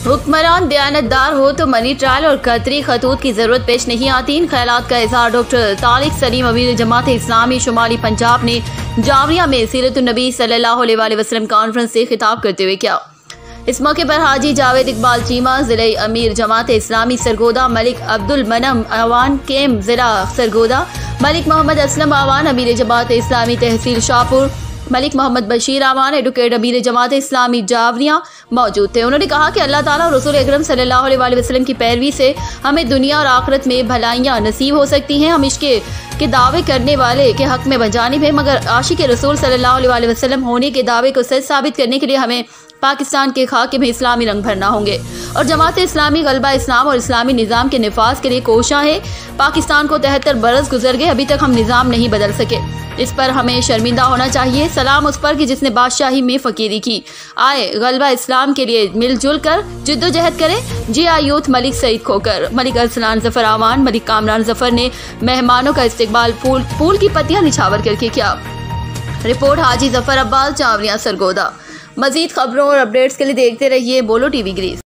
हुक्मरान दयानतदार हो तो मनी ट्रायल और कतरी खतूत की जरूरत पेश नहीं आती। इन ख्यालात का इजहार डॉक्टर तारिक सलीम अमीर जमात इस्लामी शुमाली पंजाब ने जावरिया में सीरतुन नबी सल्लल्लाहु अलैहि वसल्लम कॉन्फ्रेंस से खिताब करते हुए किया। इस मौके पर हाजी जावेद इकबाल चीमा जिले अमीर जमात इस्लामी सरगोदा, मलिक अब्दुल मनम आवान केम जिला सरगोदा, मलिक मोहम्मद असलम आवान अमीर जमात इस्लामी तहसील शाहपुर, मलिक मोहम्मद बशीर आवान एडवोकेट अमीर जमात इस्लामी जावरिया मौजूद थे। उन्होंने कहा कि अल्लाह ताला और रसूल अकरम सल्लल्लाहु अलैहि वसल्लम की पैरवी से हमें दुनिया और आखिरत में भलाइयाँ नसीब हो सकती हैं। हम इश्क़ के दावे करने वाले के हक में बजानिब है, मगर आशिक रसूल सल्लल्लाहु अलैहि वसल्लम होने के दावे को सच साबित करने के लिए हमें पाकिस्तान के खाके में इस्लामी रंग भरना होंगे और जमात इस्लामी गलबा इस्लाम और इस्लामी निज़ाम के निफाज के लिए कोशा है। पाकिस्तान को 73 बरस गुजर गए, अभी तक हम निज़ाम नहीं बदल सके। इस पर हमें शर्मिंदा होना चाहिए। सलाम उस पर कि जिसने बादशाही में फ़कीरी की। आए गलबा इस्लाम के लिए मिलजुल कर जिद्दोजहद करें। जी आ यूथ मलिक सईद खोकर, मलिक अरसलान जफर आवान, मलिक कामरान जफर ने मेहमानों का इस्तकबाल फूल की पत्तियां निछावर करके किया। रिपोर्ट हाजी जफर अब्बास, जावरिया सरगोदा। मजीद खबरों और अपडेट्स के लिए देखते रहिए बोलो टीवी ग्रीस।